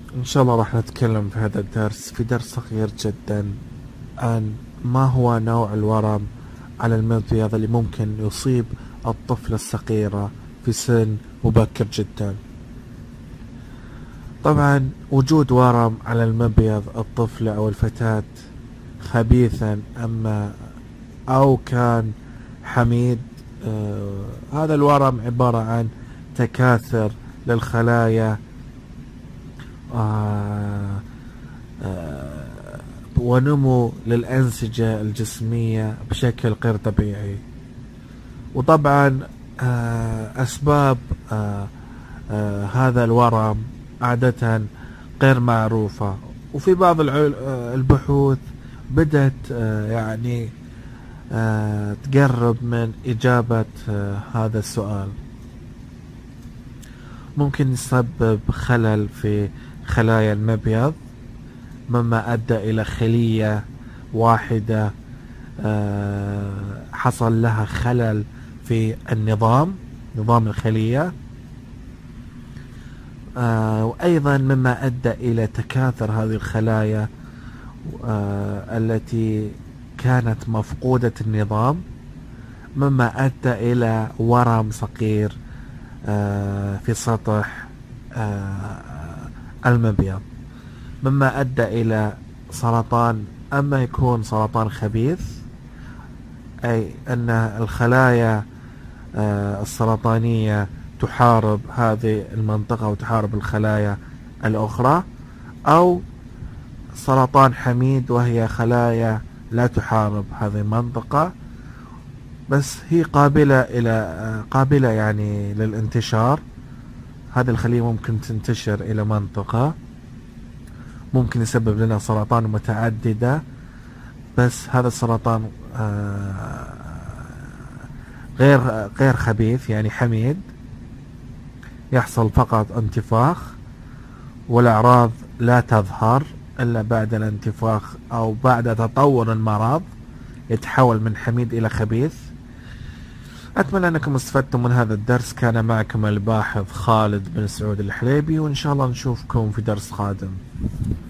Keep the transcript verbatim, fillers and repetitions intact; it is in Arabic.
إن شاء الله راح نتكلم في هذا الدرس في درس صغير جدا عن ما هو نوع الورم على المبيض اللي ممكن يصيب الطفلة الصغيرة في سن مبكر جدا. طبعا وجود ورم على المبيض الطفلة أو الفتاة خبيثا أما أو كان حميد، آه هذا الورم عبارة عن تكاثر للخلايا آه آه ونمو للأنسجة الجسمية بشكل غير طبيعي. وطبعا آه أسباب آه آه هذا الورم عادة غير معروفة، وفي بعض البحوث بدأت آه يعني آه تقرب من إجابة آه هذا السؤال. ممكن يسبب خلل في خلايا المبيض مما أدى إلى خلية واحدة آه حصل لها خلل في النظام نظام الخلية، آه وأيضا مما أدى إلى تكاثر هذه الخلايا آه التي كانت مفقودة النظام، مما أدى إلى ورم صغير آه في سطح آه المبيض، مما أدى إلى سرطان. أما يكون سرطان خبيث أي أن الخلايا آه السرطانية تحارب هذه المنطقة وتحارب الخلايا الأخرى، أو سرطان حميد وهي خلايا لا تحارب هذه المنطقة بس هي قابلة إلى قابلة يعني للانتشار. هذه الخلية ممكن تنتشر إلى منطقة، ممكن يسبب لنا سرطان متعددة، بس هذا السرطان غير غير خبيث يعني حميد، يحصل فقط انتفاخ والأعراض لا تظهر إلا بعد الانتفاخ أو بعد تطور المرض يتحول من حميد إلى خبيث. أتمنى أنكم استفدتم من هذا الدرس. كان معكم الباحث خالد بن سعود الحليبي، وإن شاء الله نشوفكم في درس قادم.